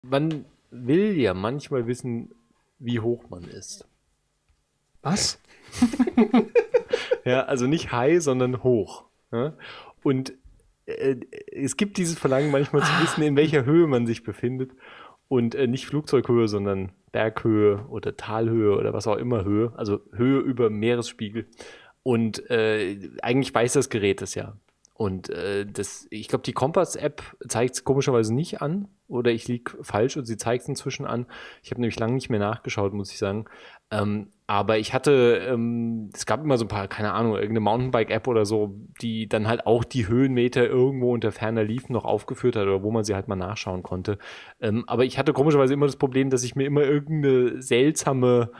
Man will ja manchmal wissen, wie hoch man ist. Was? Ja, also nicht high, sondern hoch. Ja? Und es gibt dieses Verlangen manchmal zu wissen, in welcher Höhe man sich befindet. Und nicht Flugzeughöhe, sondern Berghöhe oder Talhöhe oder was auch immer Höhe. Also Höhe über Meeresspiegel. Und eigentlich weiß das Gerät das ja. Und ich glaube, die Kompass-App zeigt es komischerweise nicht an. Oder ich liege falsch und sie zeigt es inzwischen an. Ich habe nämlich lange nicht mehr nachgeschaut, muss ich sagen. Aber ich hatte, es gab immer so ein paar, keine Ahnung, irgendeine Mountainbike-App oder so, die dann halt auch die Höhenmeter irgendwo unter ferner Liefen noch aufgeführt hat oder wo man sie halt mal nachschauen konnte. Aber ich hatte komischerweise immer das Problem, dass ich mir immer irgendeine seltsame,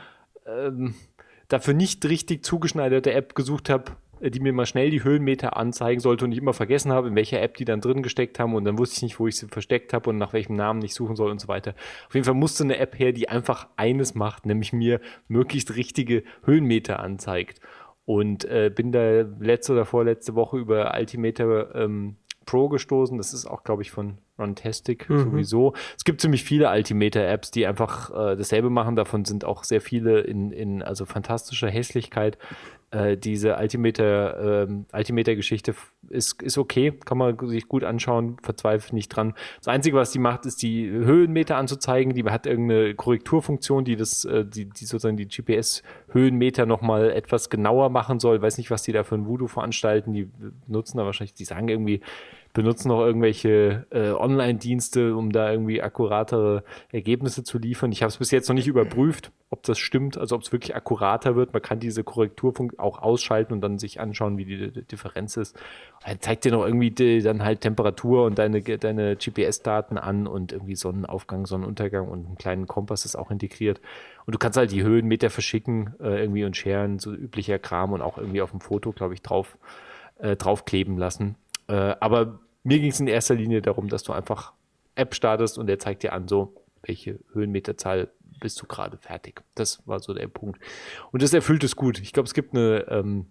dafür nicht richtig zugeschneiderte App gesucht habe, die mir mal schnell die Höhenmeter anzeigen sollte und ich immer vergessen habe, in welcher App die dann drin gesteckt haben und dann wusste ich nicht, wo ich sie versteckt habe und nach welchem Namen ich suchen soll und so weiter. Auf jeden Fall musste eine App her, die einfach eines macht, nämlich mir möglichst richtige Höhenmeter anzeigt. Und bin da letzte oder vorletzte Woche über Altimeter Pro gestoßen. Das ist auch, glaube ich, von Runtastic sowieso. Es gibt ziemlich viele Altimeter-Apps, die einfach dasselbe machen. Davon sind auch sehr viele in also fantastischer Hässlichkeit. Diese Altimeter-Geschichte ist okay, kann man sich gut anschauen, verzweifelt nicht dran. Das Einzige, was die macht, ist die Höhenmeter anzuzeigen. Die hat irgendeine Korrekturfunktion, die sozusagen die GPS-Höhenmeter nochmal etwas genauer machen soll. Ich weiß nicht, was die da für ein Voodoo veranstalten. Die nutzen da wahrscheinlich, die sagen irgendwie, benutzen noch irgendwelche Online-Dienste, um da irgendwie akkuratere Ergebnisse zu liefern. Ich habe es bis jetzt noch nicht überprüft, ob das stimmt, also ob es wirklich akkurater wird. Man kann diese Korrekturfunktion auch ausschalten und dann sich anschauen, wie die Differenz ist. Er zeigt dir noch irgendwie dann halt Temperatur und deine GPS-Daten an und irgendwie Sonnenaufgang, Sonnenuntergang und einen kleinen Kompass ist auch integriert. Und du kannst halt die Höhenmeter verschicken irgendwie und sharen, so üblicher Kram und auch irgendwie auf dem Foto, glaube ich, draufkleben lassen. Aber mir ging es in erster Linie darum, dass du einfach App startest und der zeigt dir an, so, welche Höhenmeterzahl bist du gerade fertig. Das war so der Punkt. Und das erfüllt es gut. Ich glaube, es gibt eine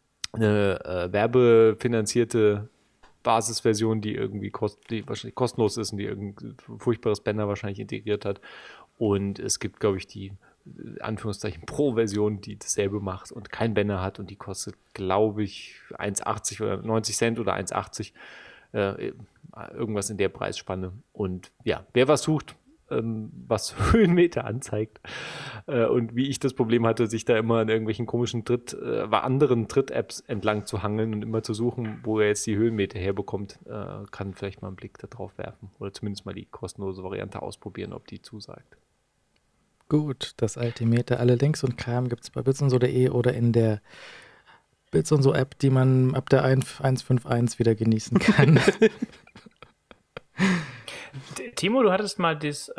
werbefinanzierte Basisversion, die irgendwie die wahrscheinlich kostenlos ist und die irgendein furchtbares Banner wahrscheinlich integriert hat. Und es gibt, glaube ich, die Anführungszeichen Pro-Version, die dasselbe macht und kein Banner hat und die kostet, glaube ich, 1,80 oder 90 Cent oder 1,80. Irgendwas in der Preisspanne. Und ja, wer was sucht, was Höhenmeter anzeigt und wie ich das Problem hatte, sich da immer an irgendwelchen komischen anderen Tritt-Apps entlang zu hangeln und immer zu suchen, wo er jetzt die Höhenmeter herbekommt, kann vielleicht mal einen Blick da drauf werfen oder zumindest mal die kostenlose Variante ausprobieren, ob die zusagt. Gut, das Altimeter. Alle Links und Kram gibt es bei bitsundso.de oder in der Bits und so App, die man ab der 1.1.5.1 wieder genießen kann. Timo, du hattest mal das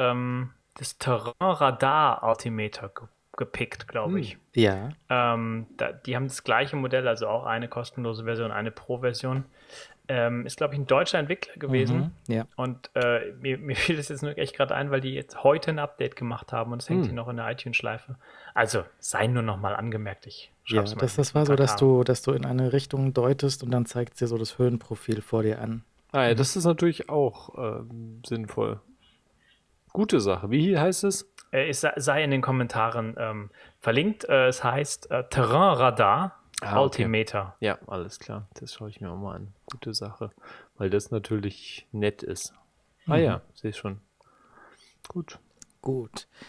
Terrain-Radar-Altimeter gepickt, glaube ich. Ja. Die haben das gleiche Modell, also auch eine kostenlose Version, eine Pro-Version. Ist, glaube ich, ein deutscher Entwickler gewesen. Ja. Und mir fiel das jetzt nur echt gerade ein, weil die jetzt heute ein Update gemacht haben und es hängt hier noch in der iTunes-Schleife. Also, sei nur noch mal angemerkt. Ja, das war so, dass du in eine Richtung deutest und dann zeigt es dir so das Höhenprofil vor dir an. Ah ja, das ist natürlich auch sinnvoll. Gute Sache. Wie heißt es? Es sei in den Kommentaren verlinkt. Es heißt Terrain-Radar. Altimeter. Okay. Ja, alles klar. Das schaue ich mir auch mal an. Gute Sache. Weil das natürlich nett ist. Ah ja, sehe ich schon. Gut.